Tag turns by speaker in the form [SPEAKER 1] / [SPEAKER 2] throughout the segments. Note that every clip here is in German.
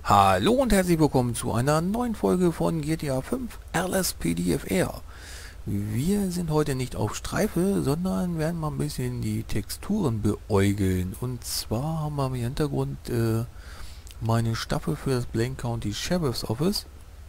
[SPEAKER 1] Hallo und herzlich willkommen zu einer neuen Folge von GTA 5 LSPDFR. Wir sind heute nicht auf Streife, sondern werden mal ein bisschen die Texturen beäugeln. Und zwar haben wir im Hintergrund meine Staffel für das Blaine County Sheriff's Office.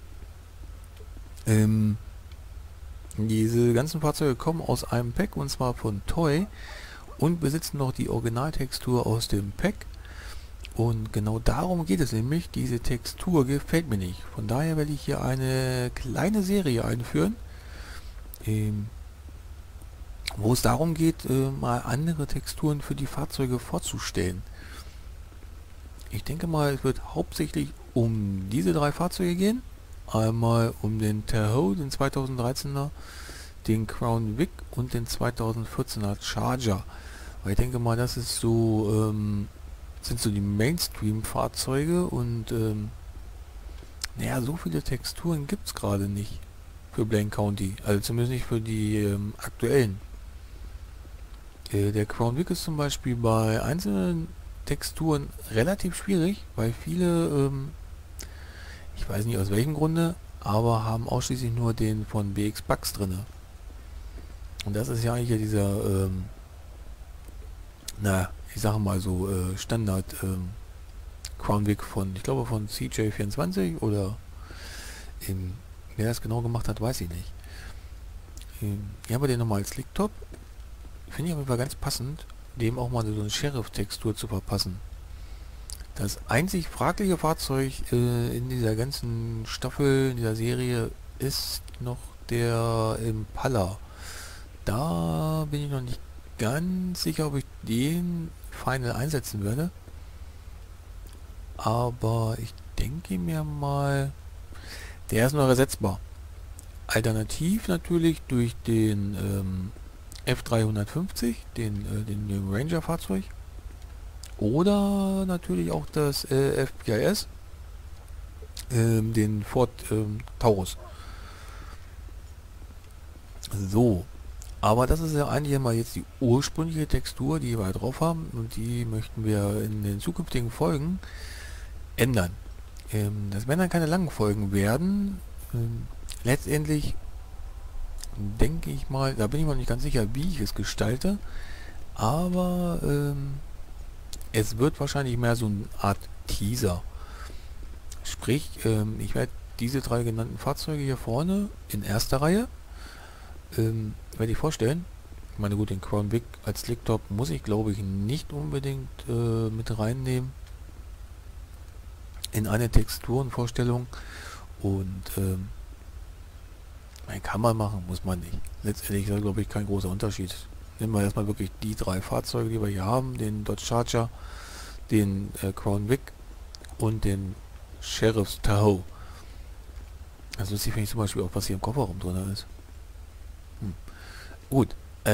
[SPEAKER 1] Diese ganzen Fahrzeuge kommen aus einem Pack, und zwar von Toy, und besitzen noch die Originaltextur aus dem Pack. Und genau darum geht es nämlich. Diese Textur gefällt mir nicht. Von daher werde ich hier eine kleine Serie einführen, wo es darum geht, mal andere Texturen für die Fahrzeuge vorzustellen. Ich denke mal, es wird hauptsächlich um diese drei Fahrzeuge gehen. Einmal um den Tahoe, den 2013er, den Crown Vic und den 2014er Charger. Weil ich denke mal, das ist so, sind so die Mainstream-Fahrzeuge und naja, so viele Texturen gibt es gerade nicht für Blaine County. Also zumindest nicht für die aktuellen. Der Crown Vic ist zum Beispiel bei einzelnen Texturen relativ schwierig, weil viele, ich weiß nicht aus welchem Grunde, aber haben ausschließlich nur den von BX Bucks drinne. Und das ist ja eigentlich ja dieser, na, ich sage mal so, Standard Crown Vic von, ich glaube von CJ24 oder wer das genau gemacht hat, weiß ich nicht. Hier haben wir den nochmal als Slicktop. Finde ich auf jeden Fall ganz passend, dem auch mal so eine Sheriff-Textur zu verpassen. Das einzig fragliche Fahrzeug in dieser ganzen Staffel, in dieser Serie, ist noch der Impala. Da bin ich noch nicht ganz sicher, ob ich den Final einsetzen werde. Aber ich denke mir mal, der ist noch ersetzbar. Alternativ natürlich durch den F350, den Ranger-Fahrzeug. Oder natürlich auch das FPIS, den Ford Taurus. So, aber das ist ja eigentlich immer jetzt die ursprüngliche Textur, die wir drauf haben, und die möchten wir in den zukünftigen Folgen ändern. Das werden dann keine langen Folgen werden. Letztendlich denke ich mal, da bin ich mir nicht ganz sicher, wie ich es gestalte, aber es wird wahrscheinlich mehr so eine Art Teaser. Sprich, ich werde diese drei genannten Fahrzeuge hier vorne in erster Reihe werde ich vorstellen. Ich meine, gut, den Crown Vic als Slicktop muss ich, glaube ich, nicht unbedingt mit reinnehmen in eine Texturenvorstellung. Und kann man machen, muss man nicht. Letztendlich ist, glaube ich, kein großer Unterschied. Nehmen wir erstmal wirklich die drei Fahrzeuge, die wir hier haben: den Dodge Charger, den Crown Vic und den Sheriff's Tahoe. Also lustig finde ich zum Beispiel auch, was hier im Kofferraum drin ist. Gut,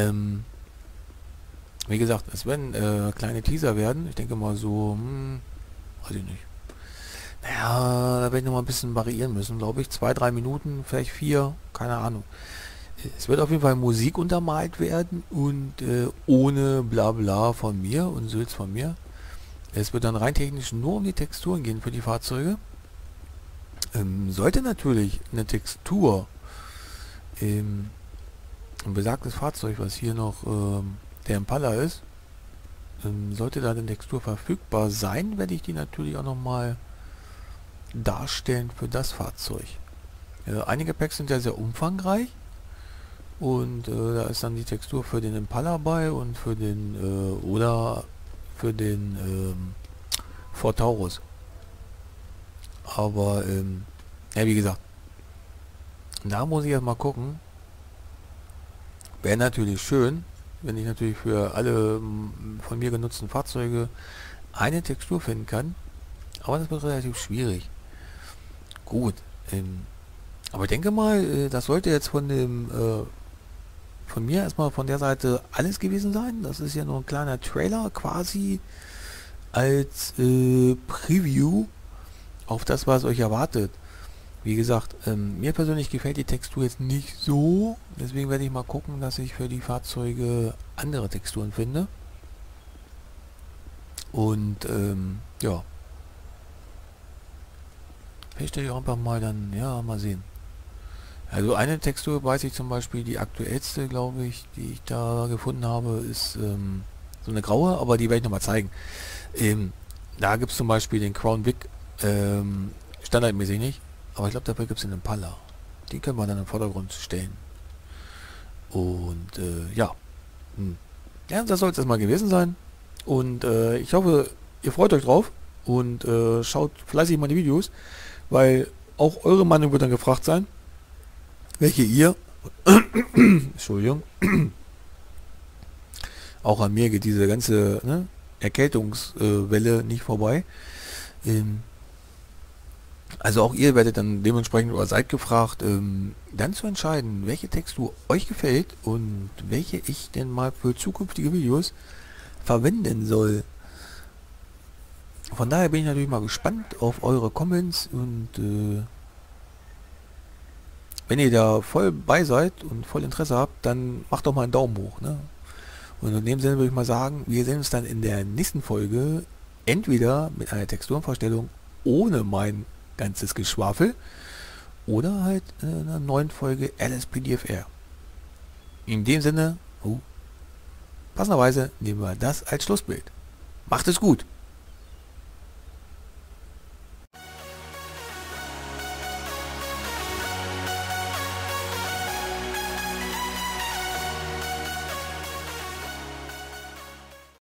[SPEAKER 1] wie gesagt, es werden kleine Teaser werden. Ich denke mal so, weiß ich nicht. Naja, da werde ich noch mal ein bisschen variieren müssen, glaube ich. 2, 3 Minuten, vielleicht 4, keine Ahnung. Es wird auf jeden Fall Musik untermalt werden und ohne Blabla von mir und Sülz von mir. Es wird dann rein technisch nur um die Texturen gehen für die Fahrzeuge. Sollte natürlich eine Textur ein besagtes Fahrzeug, was hier noch der Impala ist, sollte da eine Textur verfügbar sein, werde ich die natürlich auch nochmal darstellen für das Fahrzeug. Einige Packs sind ja sehr umfangreich und da ist dann die Textur für den Impala bei und für den oder für den Ford Taurus. Aber ja, wie gesagt, da muss ich erst mal gucken. Wäre natürlich schön, wenn ich natürlich für alle von mir genutzten Fahrzeuge eine Textur finden kann, aber das wird relativ schwierig. Gut, aber ich denke mal, das sollte jetzt von dem von mir erstmal von der Seite alles gewesen sein. Das ist ja nur ein kleiner Trailer quasi als Preview auf das, was euch erwartet. Wie gesagt, mir persönlich gefällt die Textur jetzt nicht so, deswegen werde ich mal gucken, dass ich für die Fahrzeuge andere Texturen finde. Und ja, Vielleicht stelle ich auch einfach mal dann, ja, mal sehen. Also eine Textur weiß ich zum Beispiel, die aktuellste, glaube ich, die ich da gefunden habe, ist so eine graue, aber die werde ich nochmal zeigen. Ähm, Da gibt es zum Beispiel den Crown Vic, standardmäßig nicht, aber ich glaube dafür gibt es den Impala. Den können wir dann im Vordergrund stellen. Und ja. Hm. Ja, das soll es erstmal gewesen sein. Und ich hoffe, ihr freut euch drauf und schaut fleißig meine Videos, weil auch eure Meinung wird dann gefragt sein, welche ihr, Entschuldigung, auch an mir geht diese ganze Erkältungswelle nicht vorbei. Ähm, also auch ihr werdet dann dementsprechend oder seid gefragt, dann zu entscheiden, welche Textur euch gefällt und welche ich denn mal für zukünftige Videos verwenden soll. Von daher bin ich natürlich mal gespannt auf eure Comments und wenn ihr da voll bei seid und voll Interesse habt, dann macht doch mal einen Daumen hoch. Ne? Und in dem Sinne würde ich mal sagen, wir sehen uns dann in der nächsten Folge entweder mit einer Texturenvorstellung ohne mein ganzes Geschwafel oder halt in einer neuen Folge LSPDFR. In dem Sinne, passenderweise nehmen wir das als Schlussbild. Macht es gut!